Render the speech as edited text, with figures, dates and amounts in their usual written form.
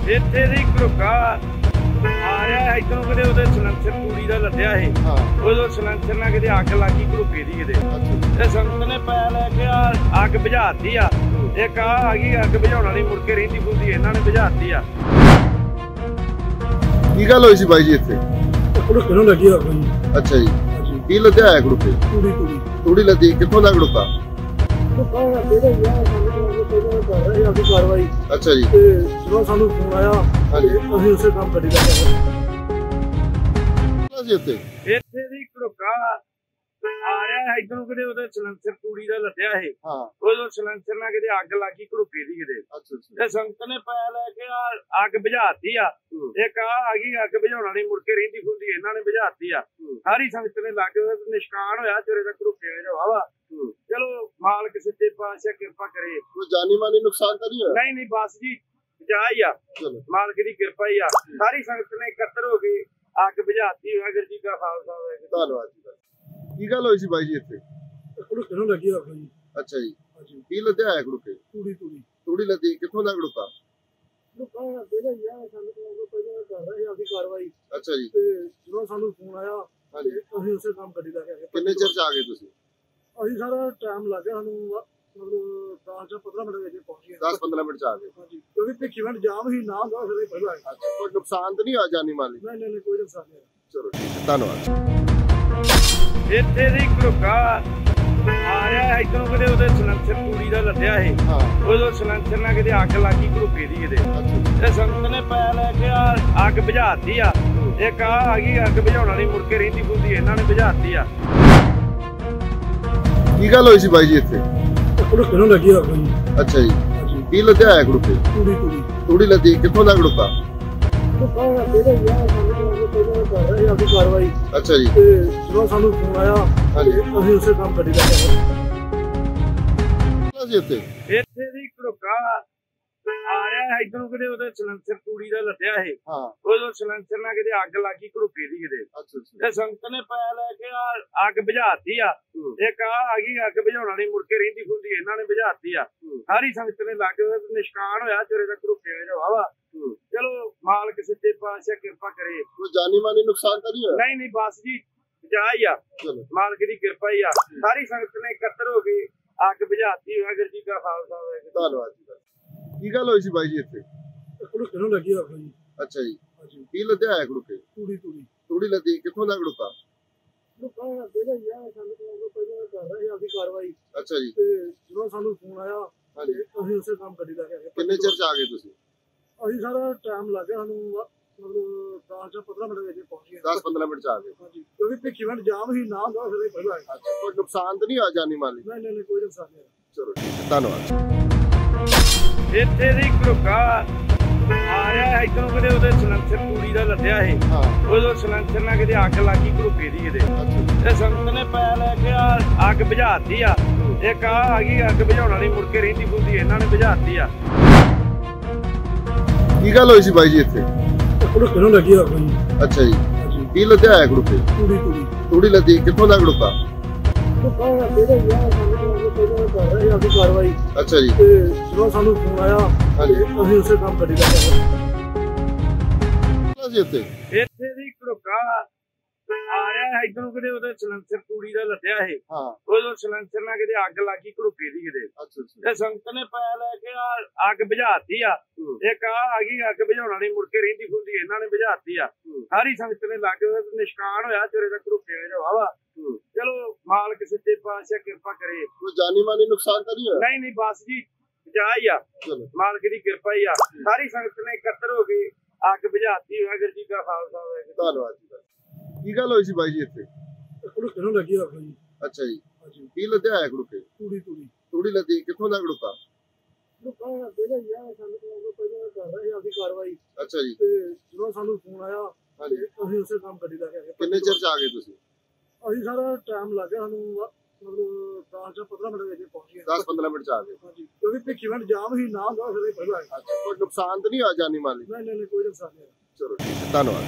ਇੱਥੇ ਦੀ ਘਰੁਕਾ ਆ ਰਿਹਾ ਇੱਧਰੋਂ ਕਿਤੇ ਉਹਦੇ ਸਲੰਸਰ ਤੂੜੀ ਦਾ ਲੱਦਿਆ ਸੀ। ਉਦੋਂ ਸਲੰਸਰ ਨਾਲ ਕਿਤੇ ਅੱਗ ਲੱਗੀ ਘਰੁਕੇ ਦੀ ਕਿਤੇ ਤੇ ਸੰਗਤ ਨੇ ਪੈ ਲੈ ਕੇ ਅੱਗ ਬੁਝਾਤੀ ਆ। ਇੱਕ ਆ ਗਈ ਅੱਗ ਬੁਝਾਉਣ ਵਾਲੀ ਮੁੜ ਕੇ ਰਹਿੰਦੀ ਖੁੰਦੀ ਇਹਨਾਂ ਨੇ ਬੁਝਾਤੀ ਆ। ਕੀ ਗੱਲ ਹੋਈ ਸੀ ਬਾਈ ਜੀ ਇੱਥੇ? ਘਰੁਕੇ ਨੂੰ ਲੱਗੀ ਅੱਗ ਜੀ। ਅੱਛਾ ਜੀ, ਕੀ ਲੱਦਿਆ ਹੈ ਘਰੁਕੇ? ਤੂੜੀ ਲੱਦੀ। ਕਿੱਥੋਂ ਦਾ ਘਰੁਕਾ? ਅੱਛਾ ਜੀ, ਜਦੋਂ ਸਾਨੂੰ ਫੋਨ ਆਇਆ ਅਸੀਂ ਉਸੇ ਕੰਮ ਕਰੀ ਦਾ ਇੱਥੇ ਦੀ ਘਰੁਕਾ ਆ ਰਿਹਾ ਇੱਧਰੋਂ ਕਿਤੇ ਉਹਦੇ ਸਲੰਸਰ ਤੂੜੀ ਦਾ ਲੱਦਿਆ ਸੀ। ਉਦੋਂ ਸਲੰਸਰ ਨਾਲ ਕਿਤੇ ਅੱਗ ਲੱਗੀ ਘਰੁਕੇ ਦੀ ਕਿਤੇ ਤੇ ਸੰਗਤ ਨੇ ਪੈ ਲੈ ਕੇ ਅੱਗ ਬੁਝਾਤੀ ਆ। ਇੱਕ ਆ ਗਈ ਅੱਗ ਬੁਝਾਉਣ ਵਾਲੀ ਮੁੜ ਕੇ ਰਹਿੰਦੀ ਖੁੰਦੀ ਇਹਨਾਂ ਨੇ ਬੁਝਾਤੀ ਆ। ਸਾਰੀ ਸੰਗਤ ਨੇ ਲੱਗ ਨਿਸ਼ਕਾਨ ਹੋਇਆ ਚੋਰੇ ਦਾ ਘਰੁਕੇ ਦਾ ਵਾਵਾ। ਚਲੋ ਮਾਲਕ ਸੱਚੇ ਪਾਤਸ਼ਾਹ ਕਿਰਪਾ ਕਰੇ। ਕੋਈ ਜਾਨੀ ਮਾਨੀ ਨੁਕਸਾਨ ਤਾਂ ਨਹੀਂ ਹੋਇਆ? ਨਹੀਂ ਬਸ ਜੀ ਜਾ ਹੀ ਆ, ਮਾਲਕ ਦੀ ਕਿਰਪਾ ਹੀ ਆ। ਸਾਰੀ ਸੰਗਤ ਨੇ ਇਕੱਤਰ ਹੋ ਕੇ ਅੱਗ ਬੁਝਾਤੀ। ਵਾਹਿਗੁਰੂ ਜੀ ਕਾ ਖਾਲਸਾ ਵਾਹਿਗੁਰੂ। ਧੰਨਵਾਦ ਜੀ। ਕੀ ਗੱਲ ਹੋਈ ਸੀ ਬਾਈ ਜੀ ਇੱਥੇ? ਘਰੁਕੇ ਨੂੰ ਲੱਗੀ ਅੱਗ ਜੀ। ਅੱਛਾ ਜੀ, ਕੀ ਲੱਦਿਆ ਹੈ ਘਰੁਕੇ? ਤੂੜੀ ਲੱਦੀ। ਕਿੱਥੋਂ ਦਾ ਘਰੁਕਾ? ਅੱਛਾ ਜੀ, ਜਦੋਂ ਸਾਨੂੰ ਫੋਨ ਆਇਆ ਅਸੀਂ ਉਸੇ ਕੰਮ ਕਰੀ ਦਾ। ਕਿੰਨੇ ਚਿਰ ਚ ਆ ਗਏ ਤੁਸੀਂ? ਅਸੀਂ ਸਾਰਾ ਟਾਈਮ ਲੱਗ ਗਿਆ ਸਾਨੂੰ, ਮਤਲਬ 10 ਜਾਂ 15 ਮਿੰਟ ਵਿੱਚ ਪਹੁੰਚ ਗਏ। 10-15 ਮਿੰਟ ਚ ਆ ਗਏ। ਕਿਉਂਕਿ ਭਿੱਖੀਵਿੰਡ ਜਾਮ ਹੀ ਨਾ ਹੁੰਦਾ ਫਿਰ ਪਹਿਲਾਂ। ਕੋਈ ਨੁਕਸਾਨ ਤਾਂ ਨਹੀਂ ਹੋਇਆ ਜਾਨੀ ਮਾਲੀ? ਨਹੀਂ ਕੋਈ ਨੁਕਸਾਨ ਨਹੀਂ। ਚਲੋ ਠੀਕ ਹੈ, ਧੰਨਵਾਦ। ਇੱਥੇ ਦੀ ਘਰੁਕਾ ਆ ਰਿਹਾ ਇੱਧਰੋਂ ਕਿਤੇ ਉਹਦੇ ਸਲੰਸਰ ਤੂੜੀ ਦਾ ਲੱਦਿਆ ਸੀ। ਉਦੋਂ ਸਲੰਸਰ ਨਾਲ ਕਿਤੇ ਅੱਗ ਲੱਗੀ ਘਰੁਕੇ ਦੀ ਕਿਤੇ ਤੇ ਸੰਗਤ ਨੇ ਪੈ ਲੈ ਕੇ ਅੱਗ ਬੁਝਾਤੀ ਆ। ਇੱਕ ਆ ਗਈ ਅੱਗ ਬੁਝਾਉਣ ਵਾਲੀ ਮੁੜ ਕੇ ਰਹਿੰਦੀ ਖੁੰਦੀ ਇਹਨਾਂ ਨੇ ਬੁਝਾਤੀ ਆ। ਕੀ ਗੱਲ ਹੋਈ ਸੀ ਬਾਈ ਜੀ ਇੱਥੇ? ਘਰੁਕੇ ਨੂੰ ਲੱਗੀ ਅੱਗ ਜੀ। ਅੱਛਾ ਜੀ, ਕੀ ਲੱਦਿਆ ਹੈ ਘਰੁਕੇ? ਤੂੜੀ ਲੱਦੀ। ਕਿੱਥੋਂ ਦਾ ਘਰੁਕਾ? ਅੱਛਾ ਜੀ, ਜਦੋਂ ਸਾਨੂੰ ਫੋਨ ਆਇਆ ਅਸੀਂ ਉਸੇ ਕੰਮ ਕਰੀ ਦਾ। ਇੱਥੇ ਦੀ ਘਰੁਕਾ ਆ ਰਿਹਾ ਇੱਧਰੋਂ ਕਿਤੇ ਉਹਦੇ ਸਲੰਸਰ ਤੂੜੀ ਦਾ ਲੱਦਿਆ ਸੀ। ਉਦੋਂ ਸਲੰਸਰ ਨਾਲ ਕਿਤੇ ਅੱਗ ਲੱਗੀ ਘਰੁਕੇ ਦੀ ਕਿਤੇ ਤੇ ਸੰਗਤ ਨੇ ਪੈ ਲੈ ਕੇ ਅੱਗ ਬੁਝਾਤੀ ਆ। ਇੱਕ ਆ ਗਈ ਅੱਗ ਬੁਝਾਉਣ ਵਾਲੀ ਮੁੜ ਕੇ ਰਹਿੰਦੀ ਖੁੰਦੀ ਇਹਨਾਂ ਨੇ ਬੁਝਾਤੀ ਆ। ਸਾਰੀ ਸੰਗਤ ਨੇ ਲੱਗ ਨਿਸ਼ਕਾਨ ਹੋਇਆ ਚੋਰੇ ਦਾ ਘਰੁਕੇ ਦਾ ਵਾਵਾ। ਚਲੋ ਮਾਲਕ ਸੱਚੇ ਪਾਤਸ਼ਾਹ ਕਿਰਪਾ ਕਰੇ। ਕੋਈ ਜਾਨੀ ਮਾਨੀ ਨੁਕਸਾਨ ਤਾਂ ਨਹੀਂ ਹੋਇਆ? ਨਹੀਂ ਬਸ ਜੀ ਜਾ ਹੀ ਆ, ਮਾਲਕ ਦੀ ਕਿਰਪਾ ਹੀ ਆ। ਸਾਰੀ ਸੰਗਤ ਨੇ ਇਕੱਤਰ ਹੋ ਕੇ ਅੱਗ ਬੁਝਾਤੀ। ਵਾਹਿਗੁਰੂ ਜੀ ਕਾ ਖਾਲਸਾ ਵਾਹਿਗੁਰੂ। ਧੰਨਵਾਦ ਜੀ। ਕੀ ਗੱਲ ਹੋਈ ਸੀ ਬਾਈ ਜੀ ਇੱਥੇ? ਘਰੁਕੇ ਨੂੰ ਲੱਗੀ ਅੱਗ ਜੀ। ਅੱਛਾ ਜੀ, ਕੀ ਲੱਦਿਆ ਹੈ ਘਰੁਕੇ? ਤੂੜੀ ਲੱਦੀ। ਕਿੱਥੋਂ ਦਾ ਘਰੁਕਾ? ਅੱਛਾ ਜੀ, ਜਦੋਂ ਸਾਨੂੰ ਫੋਨ ਆਇਆ ਅਸੀਂ ਉਸੇ ਕੰਮ ਕਰੀ ਦਾ। ਕਿੰਨੇ ਚਿਰ ਚ ਆ ਗਏ ਤੁਸੀਂ? ਅਸੀਂ ਸਾਰਾ ਟਾਈਮ ਲੱਗ ਗਿਆ ਸਾਨੂੰ, ਮਤਲਬ 10 ਜਾਂ 15 ਮਿੰਟ ਵਿੱਚ ਪਹੁੰਚ ਗਏ। 10-15 ਮਿੰਟ ਚ ਆ ਗਏ। ਕਿਉਂਕਿ ਭਿੱਖੀਵਿੰਡ ਜਾਮ ਹੀ ਨਾ ਹੁੰਦਾ ਫਿਰ ਪਹਿਲਾਂ। ਕੋਈ ਨੁਕਸਾਨ ਤਾਂ ਨਹੀਂ ਹੋਇਆ ਜਾਨੀ ਮਾਲੀ? ਨਹੀਂ ਕੋਈ ਨੁਕਸਾਨ ਨਹੀਂ। ਚਲੋ ਠੀਕ ਹੈ, ਧੰਨਵਾਦ। ਇੱਥੇ ਦੀ ਘਰੁਕਾ ਆ ਰਿਹਾ ਇੱਧਰੋਂ ਕਿਤੇ ਉਹਦੇ ਸਲੰਸਰ ਤੂੜੀ ਦਾ ਲੱਦਿਆ ਸੀ। ਉਦੋਂ ਸਲੰਸਰ ਨਾਲ ਕਿਤੇ ਅੱਗ ਲੱਗੀ ਘਰੁਕੇ ਦੀ ਕਿਤੇ ਤੇ ਸੰਗਤ ਨੇ ਪੈ ਲੈ ਕੇ ਅੱਗ ਬੁਝਾਤੀ ਆ। ਇੱਕ ਆ ਗਈ ਅੱਗ ਬੁਝਾਉਣ ਵਾਲੀ ਮੁੜ ਕੇ ਰਹਿੰਦੀ ਖੁੰਦੀ ਇਹਨਾਂ ਨੇ ਬੁਝਾਤੀ ਆ। ਕੀ ਗੱਲ ਹੋਈ ਸੀ ਬਾਈ ਜੀ ਇੱਥੇ? ਘਰੁਕੇ ਨੂੰ ਲੱਗੀ ਅੱਗ ਜੀ। ਅੱਛਾ ਜੀ, ਕੀ ਲੱਦਿਆ ਹੈ ਘਰੁਕੇ? ਤੂੜੀ ਲੱਦੀ। ਕਿੱਥੋਂ ਦਾ ਘਰੁਕਾ? ਅੱਛਾ ਜੀ, ਜਦੋਂ ਸਾਨੂੰ ਫੋਨ ਆਇਆ ਅਸੀਂ ਉਸੇ ਕੰਮ ਕਰੀ ਦਾ। ਇੱਥੇ ਦੀ ਘਰੁਕਾ ਆ ਰਿਹਾ ਇੱਧਰੋਂ ਕਿਤੇ ਉਹਦੇ ਸਲੰਸਰ ਤੂੜੀ ਦਾ ਲੱਦਿਆ ਸੀ। ਉਦੋਂ ਸਲੰਸਰ ਨਾਲ ਕਿਤੇ ਅੱਗ ਲੱਗੀ ਘਰੁਕੇ ਦੀ ਕਿਤੇ ਤੇ ਸੰਗਤ ਨੇ ਪੈ ਲੈ ਕੇ ਅੱਗ ਬੁਝਾਤੀ ਆ। ਇੱਕ ਆ ਗਈ ਅੱਗ ਬੁਝਾਉਣ ਵਾਲੀ ਮੁੜ ਕੇ ਰਹਿੰਦੀ ਖੁੰਦੀ ਇਹਨਾਂ ਨੇ ਬੁਝਾਤੀ ਆ। ਸਾਰੀ ਸੰਗਤ ਨੇ ਲੱਗ ਨਿਸ਼ਕਾਨ ਹੋਇਆ ਚੋਰੇ ਦਾ ਘਰੁਕੇ ਦਾ ਵਾਵਾ। ਚਲੋ ਮਾਲਕ ਸੱਚੇ ਪਾਤਸ਼ਾਹ ਕਿਰਪਾ ਕਰੇ। ਕੋਈ ਜਾਨੀ ਮਾਨੀ ਨੁਕਸਾਨ ਤਾਂ ਨਹੀਂ ਹੋਇਆ? ਨਹੀਂ ਬਸ ਜੀ ਜਾ ਹੀ ਆ, ਮਾਲਕ ਦੀ ਕਿਰਪਾ ਹੀ ਆ। ਸਾਰੀ ਸੰਗਤ ਨੇ ਇਕੱਤਰ ਹੋ ਕੇ ਅੱਗ ਬੁਝਾਤੀ। ਵਾਹਿਗੁਰੂ ਜੀ ਕਾ ਖਾਲਸਾ ਵਾਹਿਗੁਰੂ। ਧੰਨਵਾਦ ਜੀ। ਕੀ ਗੱਲ ਹੋਈ ਸੀ ਬਾਈ ਜੀ ਇੱਥੇ? ਘਰੁਕੇ ਨੂੰ ਲੱਗੀ ਅੱਗ ਜੀ। ਅੱਛਾ ਜੀ, ਕੀ ਲੱਦਿਆ ਹੈ ਘਰੁਕੇ? ਤੂੜੀ ਲੱਦੀ। ਕਿੱਥੋਂ ਦਾ ਘਰੁਕਾ? ਅੱਛਾ ਜੀ, ਜਦੋਂ ਸਾਨੂੰ ਫੋਨ ਆਇਆ ਅਸੀਂ ਉਸੇ ਕੰਮ ਕਰੀ ਦਾ। ਕਿੰਨੇ ਚਿਰ ਚ ਆ ਗਏ ਤੁਸੀਂ? ਅਸੀਂ ਸਾਰਾ ਟਾਈਮ ਲੱਗ ਗਿਆ ਸਾਨੂੰ, ਮਤਲਬ 10 ਜਾਂ 15 ਮਿੰਟ ਵਿੱਚ ਪਹੁੰਚ ਗਏ। 10-15 ਮਿੰਟ ਚ ਆ ਗਏ। ਕਿਉਂਕਿ ਭਿੱਖੀਵਿੰਡ ਜਾਮ ਹੀ ਨਾ ਹੁੰਦਾ ਫਿਰ ਪਹਿਲਾਂ। ਕੋਈ ਨੁਕਸਾਨ ਤਾਂ ਨਹੀਂ ਹੋਇਆ ਜਾਨੀ ਮਾਲੀ? ਨਹੀਂ ਕੋਈ ਨੁਕਸਾਨ ਨਹੀਂ। ਚਲੋ ਠੀਕ ਹੈ, ਧੰਨਵਾਦ।